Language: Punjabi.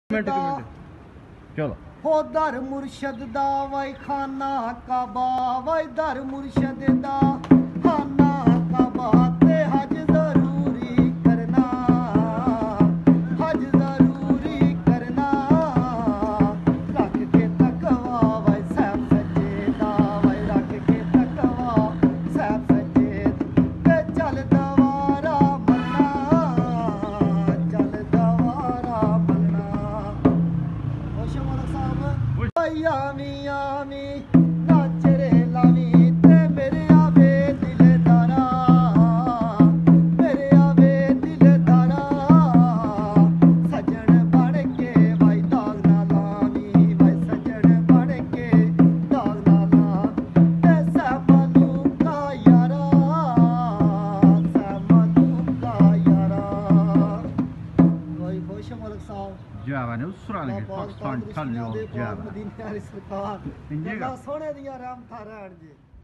ਮਿੰਟ ਚਲੋ ਹੋ ਦਰ ਮੁਰਸ਼ਦ ਦਾ ਵਈ ਖਾਨਾ ਕਾਬਾ ਵਈ ਦਰ ਮੁਰਸ਼ਦ ਦਾ ਖਾਨਾ ਕਾਬਾ ਤੇ ਹਜ ਜ਼ਰੂਰੀ ਕਰਨਾ ਹਜ ਜ਼ਰੂਰੀ ਕਰਨਾ ਰੱਖ ਕੇ ਤਕਵਾ ਵਈ ਸਹਿਬ ਸੱਜੇ ਦਾ ਵਈ ਰੱਖ ਕੇ ਤਕਵਾ ਸਹਿਬ ਸੱਜੇ ਤੇ ਚੱਲ ਦਵਾਰਾ ਮੰਨਾ ਚੱਲ ਦਵਾਰਾ ਮੰਨਾ ਆਮੀ ਆਮੀ ਨਾਚਰੇ ਲਾਵੀ ਤੇ ਮੇਰੇ ਆਵੇ ਦਿਲਦਾਰਾ ਸਜਣ ਬਣ ਕੇ ਵਾਈ ਦਾਗ ਨਾ ਲਾਵੀ ਵਾਈ ਸਜਣ ਬਣ ਕੇ ਦਾਗ ਨਾ ਲਾ ਤੇ ਸਭਨੂੰ ਕਾ ਯਾਰਾ ਵਾਈ ਖੁਸ਼ ਮਲਕ ਸਾਹਿਬ جاء نصراني باكستان تلو جاء مدينة सरकार इंजेगा सोने दिया राम थारा जी।